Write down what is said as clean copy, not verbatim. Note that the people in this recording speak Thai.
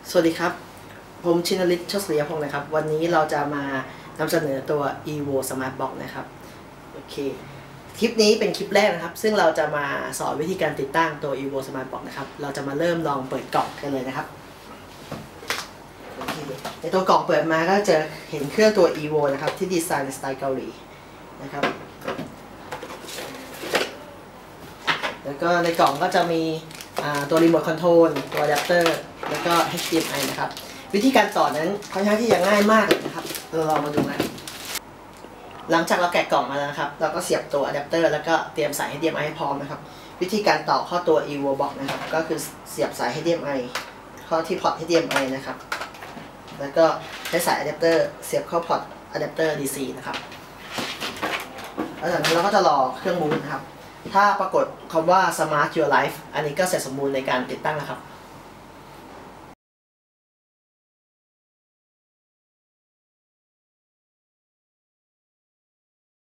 สวัสดีครับผมชินฤทธิ์ ชศริยพงศ์นะครับวันนี้เราจะมานำเสนอตัว evo Smart Box นะครับโอเคคลิปนี้เป็นคลิปแรกนะครับซึ่งเราจะมาสอนวิธีการติดตั้งตัว evo Smart Box นะครับเราจะมาเริ่มลองเปิดกล่องกันเลยนะครับในตัวกล่องเปิดมาก็จะเห็นเครื่องตัว evo นะครับที่ดีไซน์ในสไตล์เกาหลีนะครับแล้วก็ในกล่องก็จะมีตัวรีโมทคอนโทรลตัวอะแดปเตอร์แล้วก็ HDMI นะครับวิธีการต่อนั้นค่อนข้างที่จะง่ายมากเลยนะครับเราลองมาดูกันหลังจากเราแกะกล่องมาแล้วนะครับเราก็เสียบตัวอะแดปเตอร์แล้วก็เตรียมสาย HDMI ให้พร้อมนะครับวิธีการต่อเข้าตัว evo box นะครับก็คือเสียบสาย HDMI เข้าที่พอร์ต HDMI นะครับแล้วก็ใช้สายอะแดปเตอร์เสียบเข้าพอร์ตอะแดปเตอร์ DC นะครับแล้วจากนั้นเราก็จะรอเครื่องบูตนะครับถ้าปรากฏคำว่า Smart Your Life อันนี้ก็เสร็จสมบูรณ์ในการติดตั้งนะครับ